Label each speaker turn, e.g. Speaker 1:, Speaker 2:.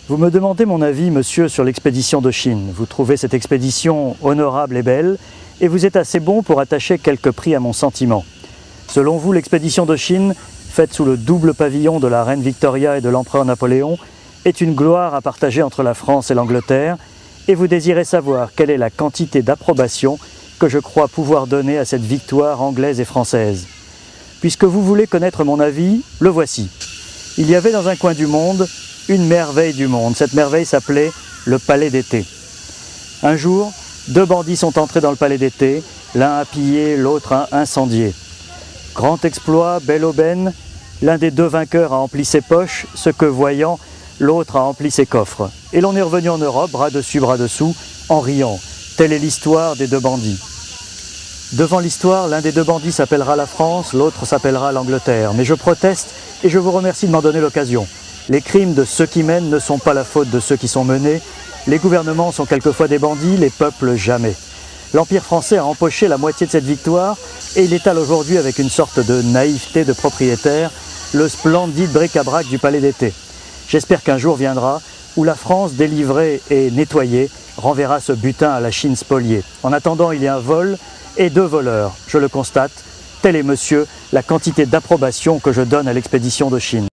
Speaker 1: Vous me demandez mon avis, monsieur, sur l'expédition de Chine. Vous trouvez cette expédition honorable et belle, et vous êtes assez bon pour attacher quelques prix à mon sentiment. Selon vous, l'expédition de Chine, faite sous le double pavillon de la reine Victoria et de l'empereur Napoléon, est une gloire à partager entre la France et l'Angleterre, et vous désirez savoir quelle est la quantité d'approbation que je crois pouvoir donner à cette victoire anglaise et française. Puisque vous voulez connaître mon avis, le voici. Il y avait dans un coin du monde une merveille du monde. Cette merveille s'appelait le Palais d'été. Un jour, deux bandits sont entrés dans le Palais d'été, l'un a pillé, l'autre a incendié. Grand exploit, belle aubaine, l'un des deux vainqueurs a empli ses poches, ce que voyant, l'autre a empli ses coffres. Et l'on est revenu en Europe, bras dessus, bras dessous, en riant. Telle est l'histoire des deux bandits. Devant l'histoire, l'un des deux bandits s'appellera la France, l'autre s'appellera l'Angleterre. Mais je proteste et je vous remercie de m'en donner l'occasion. Les crimes de ceux qui mènent ne sont pas la faute de ceux qui sont menés. Les gouvernements sont quelquefois des bandits, les peuples jamais. L'Empire français a empoché la moitié de cette victoire et il étale aujourd'hui avec une sorte de naïveté de propriétaire le splendide bric-à-brac du Palais d'été. J'espère qu'un jour viendra où la France, délivrée et nettoyée, renverra ce butin à la Chine spoliée. En attendant, il y a un vol et deux voleurs. Je le constate. Telle est, monsieur, la quantité d'approbation que je donne à l'expédition de Chine.